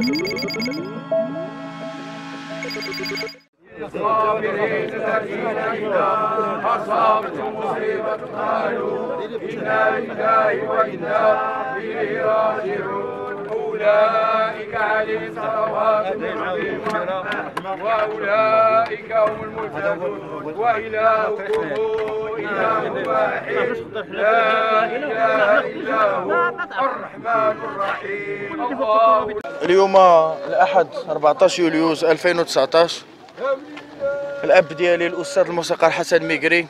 الصابرين الذين إذا أصابتهم مصيبة قالوا إنا لله وإنا إليه راجعون أولئك عليهم صلوات من ربهم وأولئك هم المهتدون وإلهكم إله واحد لا إله إلا هو الرحمن الرحيم. الله. اليوم الأحد 14 يوليوز 2019 الأب ديالي الأستاذ الموسيقار حسن ميقري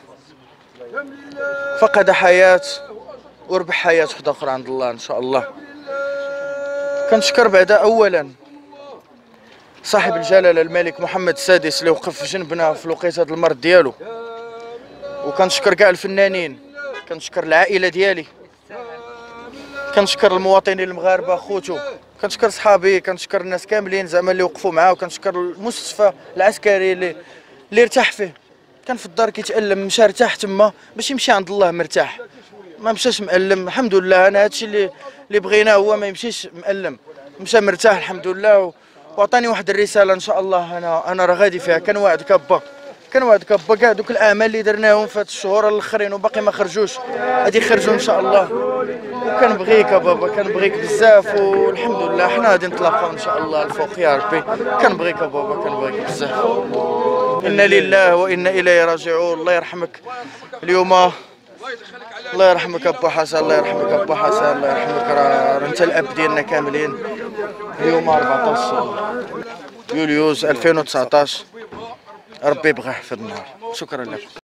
فقد حياة وربح حياة وحدة أخرى عند الله إن شاء الله. كنشكر بعدا أولا صاحب الجلالة الملك محمد السادس اللي وقف في جنبنا في الوقيته المرض ديالو، وكنشكر كاع الفنانين، كنشكر العائلة ديالي، كنشكر المواطنين المغاربة خوتو، كنشكر صحابي، كنشكر الناس كاملين زعما اللي وقفوا معاه، وكنشكر المستشفى العسكري اللي ارتاح فيه. كان في الدار كيتألم، مشى ارتاح تما باش يمشي عند الله مرتاح، ما مشاش مألم. الحمد لله، انا هادشي اللي بغيناه هو ما يمشيش مألم، مشى مرتاح الحمد لله. وعطاني واحد الرسالة ان شاء الله انا راه غادي فيها. كنوعدك ابا، كنوعدك ابا كاع دوك الامال اللي درناهم في هاد الشهور الاخرين وباقي ما خرجوش غادي يخرجوا ان شاء الله. وكنبغيك بابا، كنبغيك بزاف، والحمد لله حنا غادي نتلاقاو ان شاء الله الفوق يا ربي. كنبغيك بابا، كنبغيك بزاف. انا لله وانا اليه راجعون. الله يرحمك اليوم، الله يرحمك ابو حسن، الله يرحمك ابو حسن، الله يرحمك. راه انت الاب ديالنا كاملين. اليوم 14 يوليوز 2019 ربي يبغى يحفظ النهار. شكرا لك.